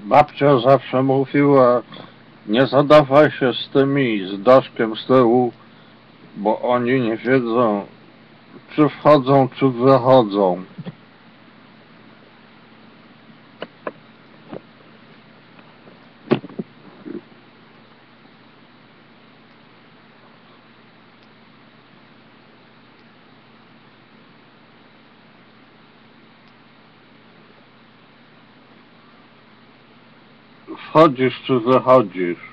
Babcia zawsze mówiła, nie zadawaj się z tymi z daszkiem z tyłu, bo oni nie wiedzą, czy wchodzą, czy wychodzą. Wchodzisz, czy wychodzisz?